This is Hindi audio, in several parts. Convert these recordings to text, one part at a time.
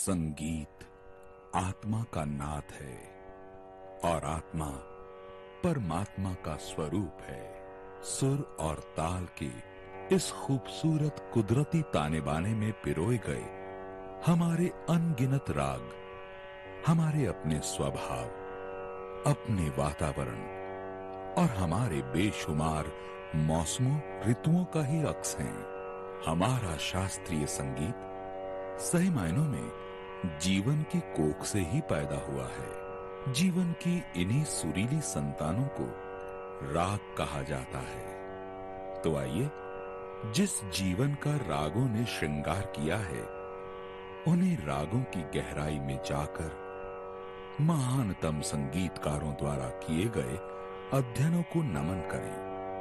संगीत आत्मा का नाद है और आत्मा परमात्मा का स्वरूप है। सुर और ताल के इस खूबसूरत कुदरती ताने बाने में पिरोए गए हमारे अनगिनत राग हमारे अपने स्वभाव, अपने वातावरण और हमारे बेशुमार मौसमों ऋतुओं का ही अक्स हैं। हमारा शास्त्रीय संगीत सही मायनों में जीवन की कोख से ही पैदा हुआ है। जीवन की इन्हीं सुरीली संतानों को राग कहा जाता है। तो आइए, जिस जीवन का रागों ने श्रृंगार किया है, उन्हीं रागों की गहराई में जाकर महानतम संगीतकारों द्वारा किए गए अध्ययनों को नमन करें।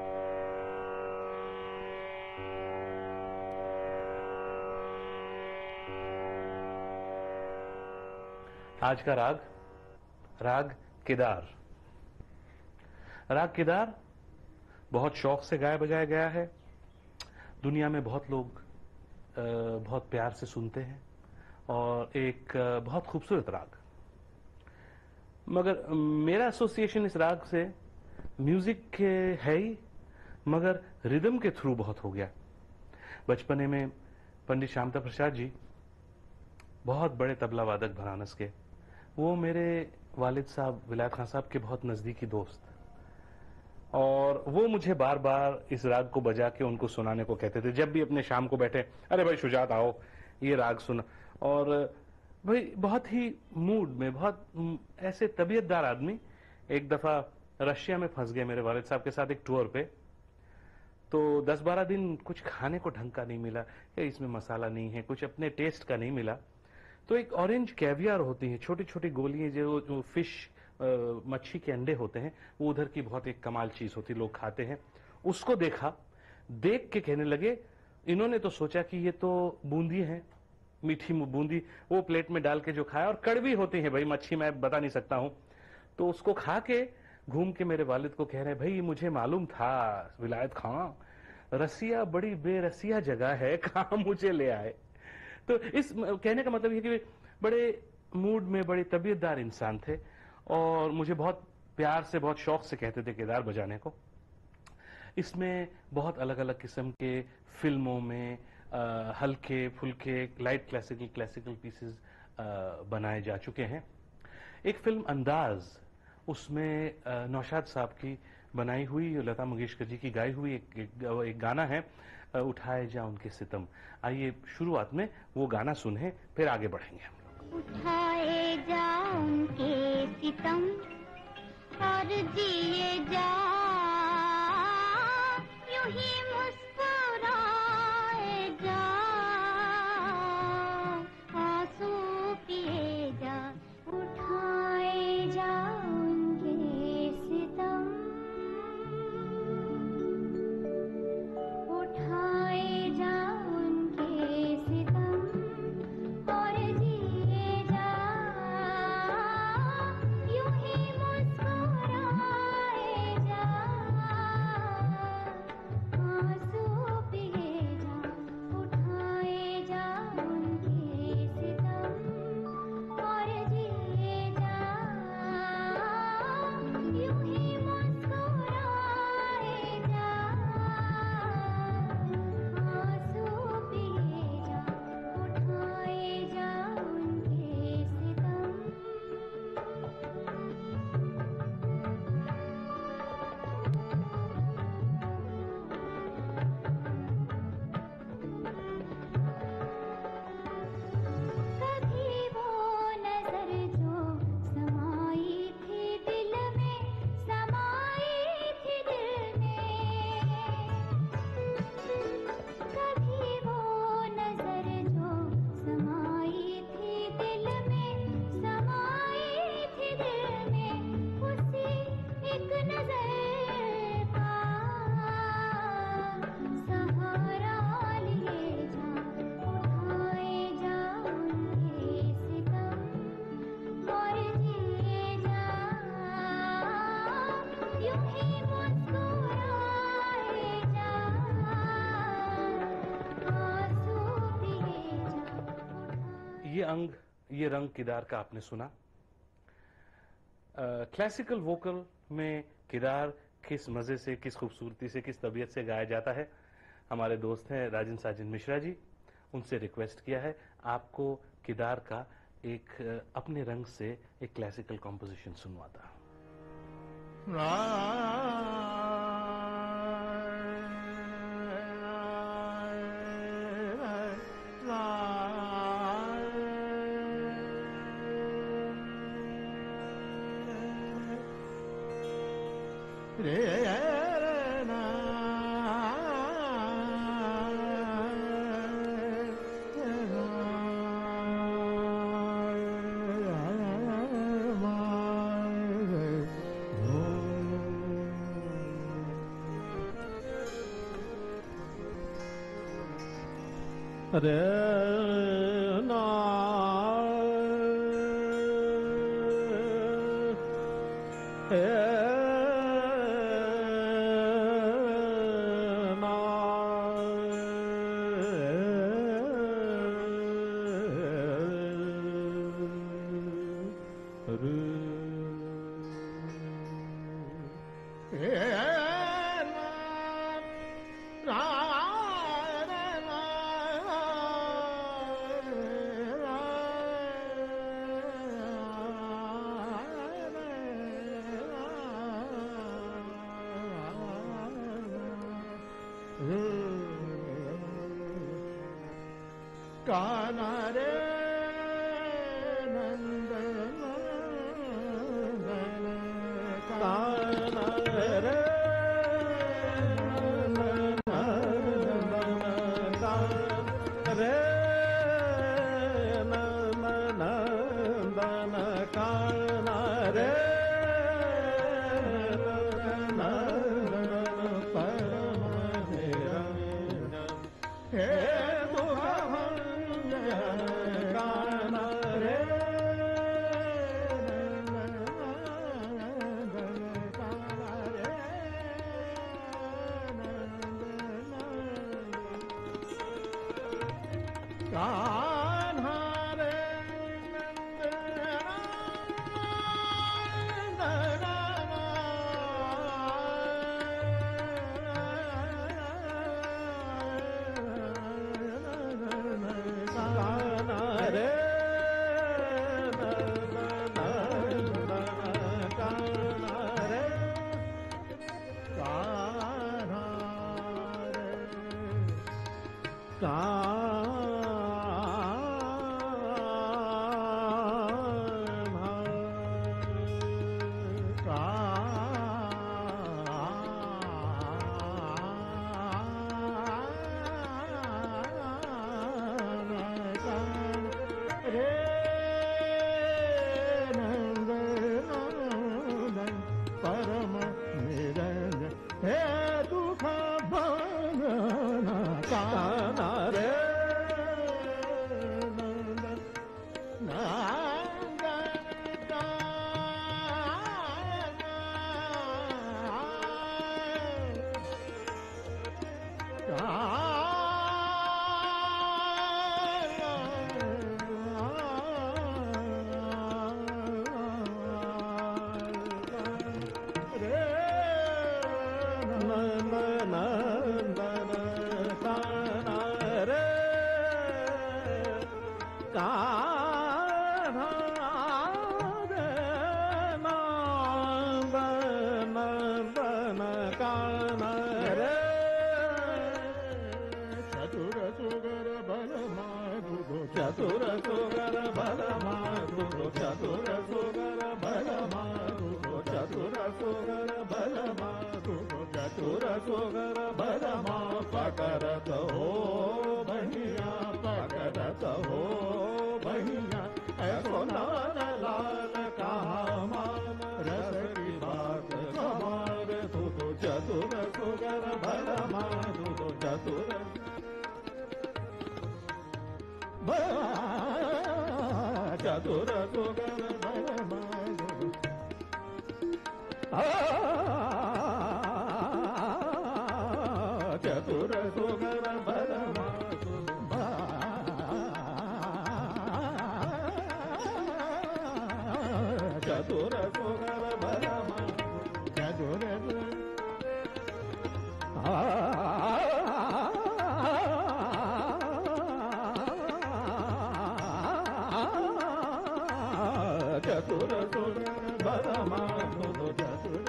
आज का राग केदार। राग केदार बहुत शौक से गाया बजाया गया है। दुनिया में बहुत लोग बहुत प्यार से सुनते हैं और एक बहुत खूबसूरत राग। मगर मेरा एसोसिएशन इस राग से म्यूजिक के है ही, मगर रिदम के थ्रू बहुत हो गया। बचपने में पंडित श्यामता प्रसाद जी बहुत बड़े तबला वादक बनारस के, वो मेरे वालिद साहब विलायत खान साहब के बहुत नजदीकी दोस्त, और वो मुझे बार बार इस राग को बजा के उनको सुनाने को कहते थे। जब भी अपने शाम को बैठे, अरे भाई शुजात आओ ये राग सुना। और भाई बहुत ही मूड में, बहुत ऐसे तबीयतदार आदमी। एक दफा रशिया में फंस गए मेरे वालिद साहब के साथ एक टूर पे, तो 10-12 दिन कुछ खाने को ढंग का नहीं मिला, या इसमें मसाला नहीं है, कुछ अपने टेस्ट का नहीं मिला। तो एक ऑरेंज कैवियर होती है, छोटी छोटी गोलियां, जो फिश मच्छी के अंडे होते हैं, वो उधर की बहुत एक कमाल चीज होती, लोग खाते हैं। उसको देखा, देख के कहने लगे, इन्होंने तो सोचा कि ये तो बूंदी है, मीठी बूंदी। वो प्लेट में डाल के जो खाया, और कड़वी होती है भाई मच्छी, मैं बता नहीं सकता हूं। तो उसको खा के घूम के मेरे वालिद को कह रहे, भाई मुझे मालूम था विलायत खां, रसिया बड़ी बेरसिया जगह है, कहां मुझे ले आए। तो इस कहने का मतलब ये कि बड़े मूड में, बड़े तबीयतदार इंसान थे, और मुझे बहुत प्यार से, बहुत शौक से कहते थे केदार बजाने को। इसमें बहुत अलग अलग किस्म के फिल्मों में हल्के फुल्के लाइट क्लासिकल पीसेस बनाए जा चुके हैं। एक फिल्म अंदाज, उसमें नौशाद साहब की बनाई हुई, लता मंगेशकर जी की गाई हुई एक गाना है, उठाए जा उनके सितम। आइए शुरुआत में वो गाना सुने, फिर आगे बढ़ेंगे हम लोग। उठाए जा उनके सितम और जिए जा यूं ही मुस्कुराए जा, आंसू पिए जा, उठाए जा उनके सितम, उठाए जा उनके सितम और जिए जा यूं ही मुस्कुराए जा, आंसू पिए जा, उठाए जा उनके सितम और जिए जा यूं ही मुस्कुराए जा, आंसू पिए जा, उठाए जा उनके सितम। कभी वो नजर जो समाई थी दिल में, समाई थी दिल में, कभी वो नजर जो समाई थी दिल में, समाई थी दिल में, उसी एक नजर का सहारा लिए जा, उठाए जा उनके सितम और जिए जा यूं ही मुस्कुराए जा, आंसू पिए जा, ये अंग ये रंग किदार का आपने सुना। क्लासिकल वोकल में किदार किस मजे से, किस खूबसूरती से, किस तबीयत से गाया जाता है, हमारे दोस्त हैं राजन साजन मिश्रा जी, उनसे रिक्वेस्ट किया है आपको किदार का एक अपने रंग से एक क्लासिकल कॉम्पोजिशन सुनवाता। Re na काना रे नंदन काना रे सुगर बलमा चतुर चतुर सुगर बलमा चतुर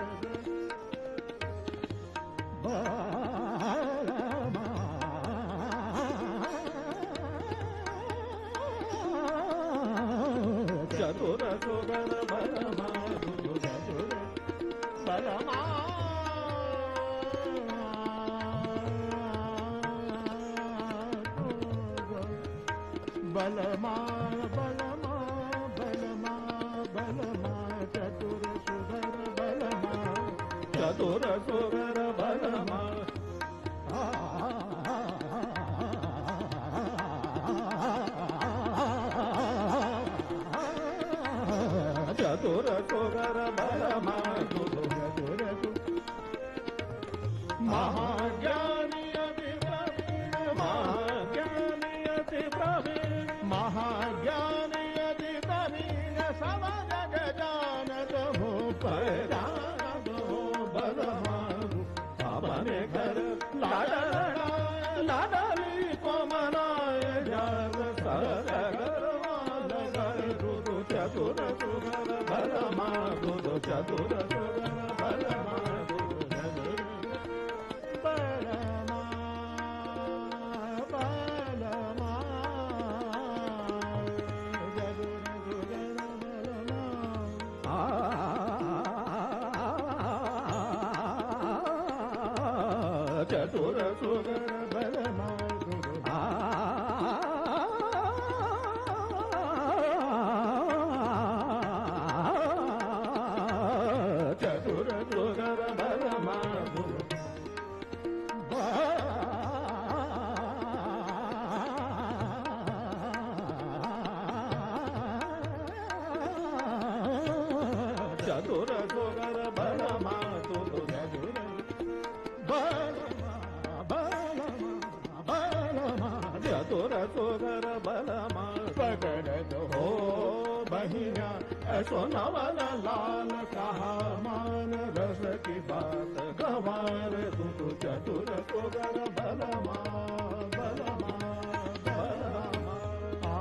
चतुर सुगर बलमा चतुर बलमा बलमा बलमा बलमा बलमा चतुर सुगर बलमा चतुर सुगर बलमा चतुर सुगर बलमा चतुर महाज्ञानी अति प्रवीण महाज्ञानी अति प्रवीण महाज्ञानी अति प्रवीण सब जग जानत हो पहचानत हो बलमा अपने घर लाडला लाडली को मनाए जग सगर चतुर सुगर बलमा चतुर सुगर बलमा बलमा बलमा चतुर सुगर बलमा चतुर सुगर बलमा चतुर सुगर बलमा चतुर सुगर बलमा पकड़ हो बहिया सोनवन लाल कहा मान रस की बात गवार तू चतुर सुगर बलमा बलमा बलमा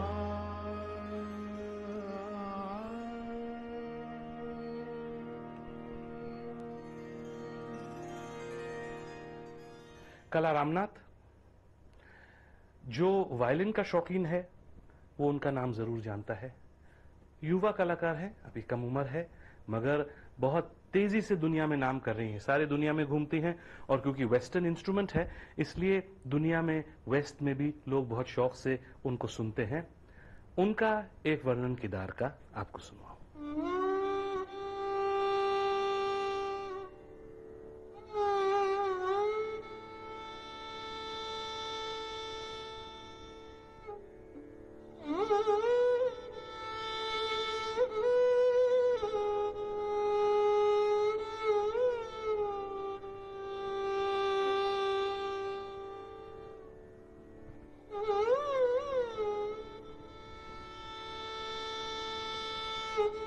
कला रामनाथ, जो वायलिन का शौकीन है वो उनका नाम जरूर जानता है। युवा कलाकार है, अभी कम उम्र है, मगर बहुत तेजी से दुनिया में नाम कर रही हैं, सारे दुनिया में घूमती हैं। और क्योंकि वेस्टर्न इंस्ट्रूमेंट है, इसलिए दुनिया में वेस्ट में भी लोग बहुत शौक से उनको सुनते हैं। उनका एक वर्णन किदार का आपको सुनाओ। Mm-hmm.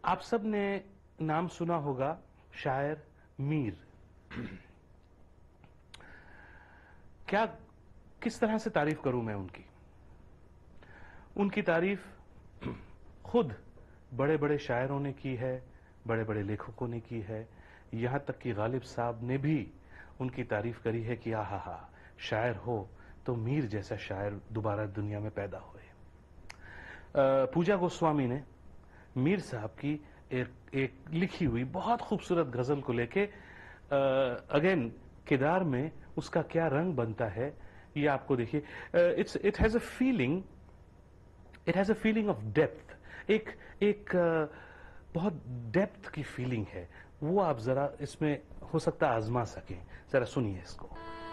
आप सब ने नाम सुना होगा शायर मीर। क्या किस तरह से तारीफ करूं मैं उनकी तारीफ खुद बड़े बड़े शायरों ने की है, बड़े बड़े लेखकों ने की है, यहां तक कि गालिब साहब ने भी उनकी तारीफ करी है कि आहा हा, शायर हो तो मीर जैसा शायर दोबारा दुनिया में पैदा हुए। पूजा गोस्वामी ने मीर साहब की एक लिखी हुई बहुत खूबसूरत गजल को लेके अगेन किरदार में उसका क्या रंग बनता है ये आपको देखिए। It has a feeling of depth, एक बहुत डेप्थ की फीलिंग है, वो आप जरा इसमें हो सकता आजमा सकें। जरा सुनिए इसको।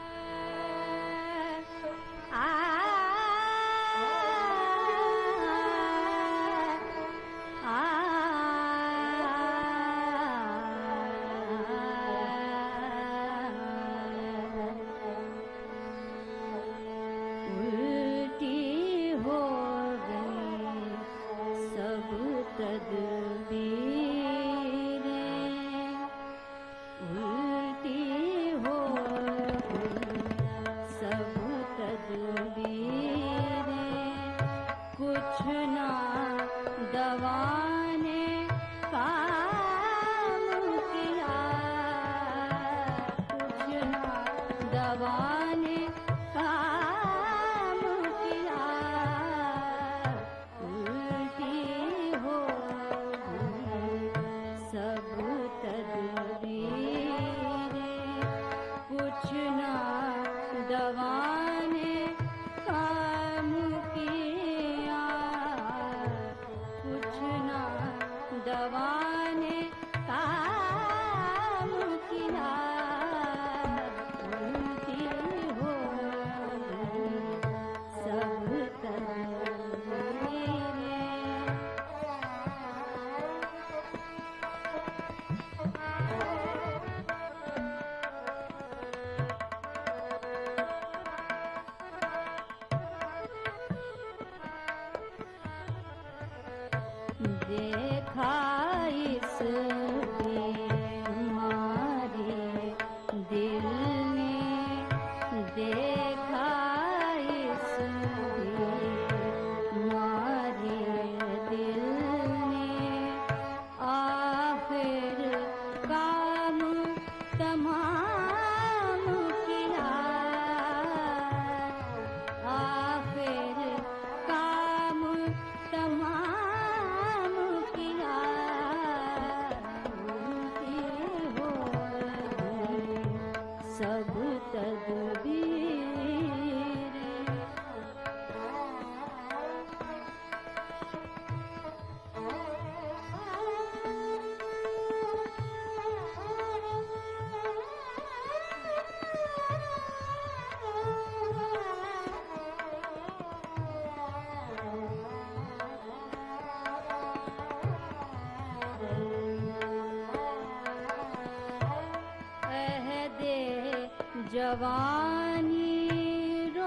जवानी रो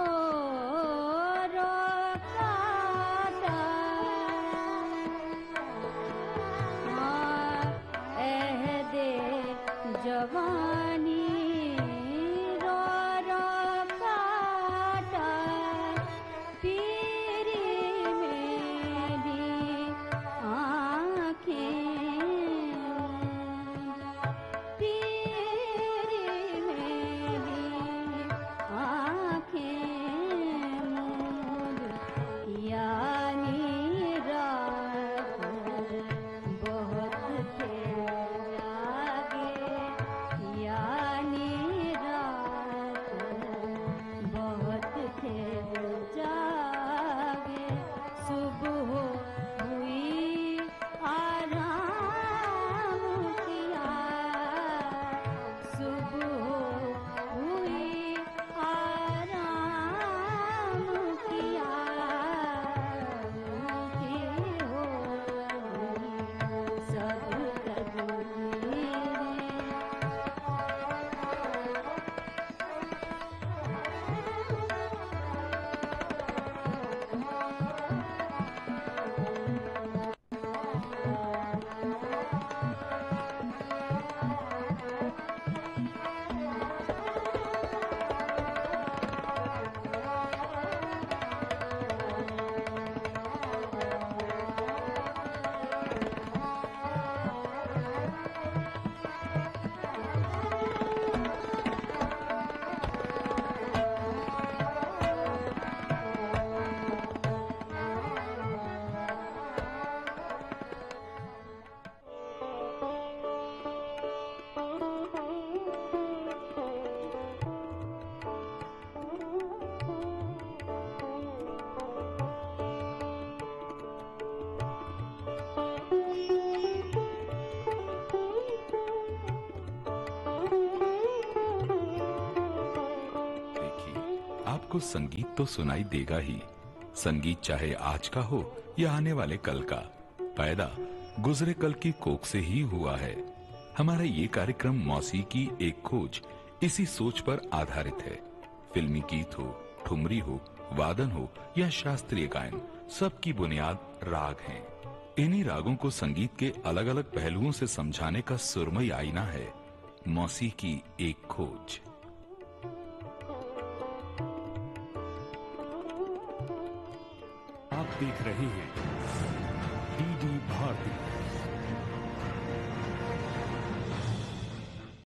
रो काटा, दे जवानी रो रो काटा, पीरी मेरी आँखें या आपको संगीत तो सुनाई देगा ही। संगीत चाहे आज का हो या आने वाले कल का, पैदा गुजरे कल की कोख से ही हुआ है। हमारा ये कार्यक्रम मौसीकी की एक खोज इसी सोच पर आधारित है। फिल्मी गीत हो, ठुमरी हो, वादन हो या शास्त्रीय गायन, सबकी बुनियाद राग हैं। इन्हीं रागों को संगीत के अलग अलग पहलुओं से समझाने का सुरमई आईना है मौसीकी की एक खोज। आप देख रहे हैं डीडी भारती।